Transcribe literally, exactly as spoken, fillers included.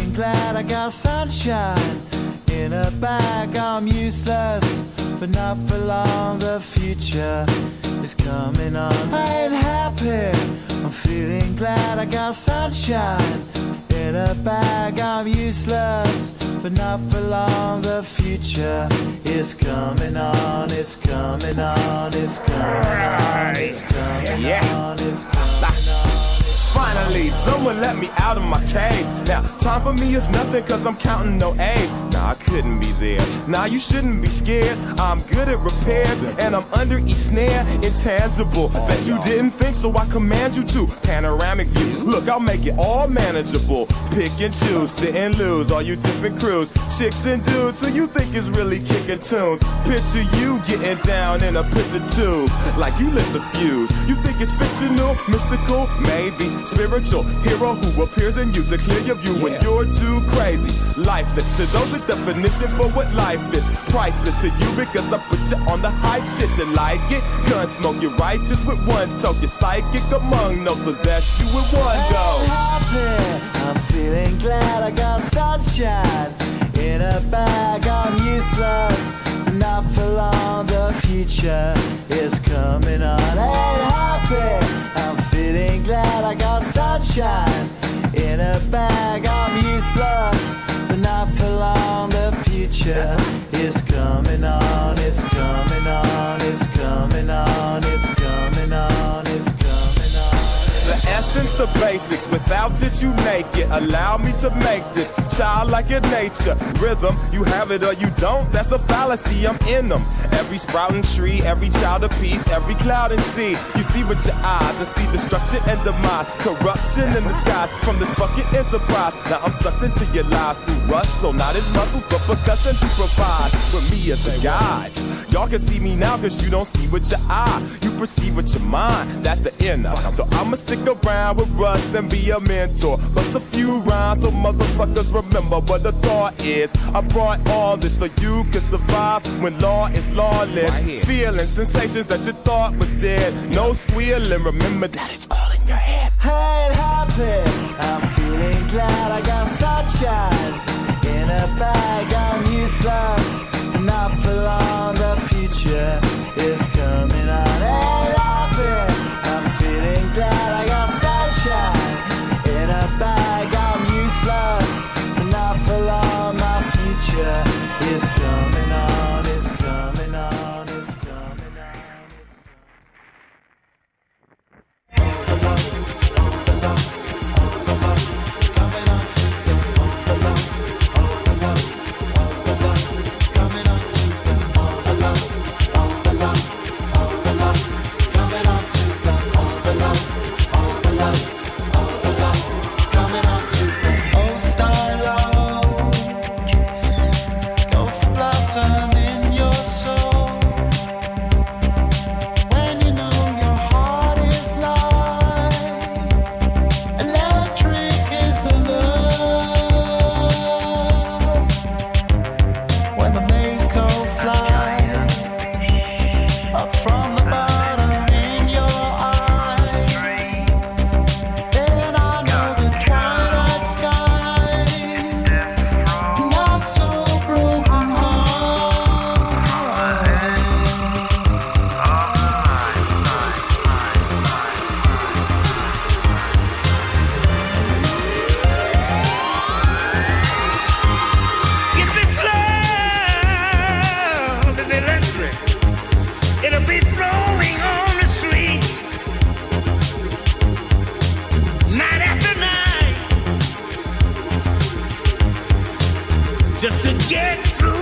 feeling glad I got sunshine in a bag. I'm useless, but not for long. The future is coming on. I ain't happy, I'm feeling glad I got sunshine in a bag. I'm useless, but not for long. The future is coming on. It's coming on. It's coming on. It's coming yeah. on. It's coming on. Finally, someone let me out of my cage. Now, time for me is nothing cause I'm counting no A's. Nah, I couldn't be there. Nah, you shouldn't be scared. I'm good at repairs and I'm under each snare. Intangible, bet you didn't think, so I command you to. Panoramic view, look, I'll make it all manageable. Pick and choose, sit and lose, all you different crews. Chicks and dudes who you think is really kicking tunes. Picture you getting down in a picture tube, like you lit the fuse. You think it's fictional, mystical, maybe spiritual hero who appears in you to clear your view when you're too crazy. Lifeless to those, the definition for what life is. Priceless to you because I put you on the hype shit. You like it? Gun smoke, you're righteous with one toke. You're psychic among those, possess you with one go. I'm happy, I'm feeling glad I got sunshine in a bag. I'm useless, not for long. The future is coming on. Ain't happy, I'm feeling glad I got sunshine in a bag. I'm useless, but not for long. The future is coming on. It's coming on. It's coming on. It's coming on. It's coming on. The essence, the basics, without it you make it. Allow me to make this childlike in nature. Rhythm, you have it or you don't, that's a fallacy, I'm in them. Every sprouting tree, every child of peace, every cloud and sea. You see with your eyes and see destruction and demise. Corruption in the skies from this fucking enterprise. Now I'm sucked into your lives through rust, so not as muscles, but percussion to provide for me as a guide. Y'all can see me now cause you don't see with your eye. You perceive with your mind, that's the inner. So I'ma stick around with Russ and be a mentor. Bust a few rhymes so motherfuckers remember what the thought is. I brought all this so you can survive when law is lawless. Right, feeling sensations that you thought was dead. No squealing, remember that it's all in your head. I ain't happy, I'm feeling glad I got sunshine in a bag. I'm useless, not for long. The future is coming on. Ain't happy, I'm feeling glad I got sunshine in a bag. I'm useless, not for long. My future is coming on. It's coming on. It's coming on. Just to get through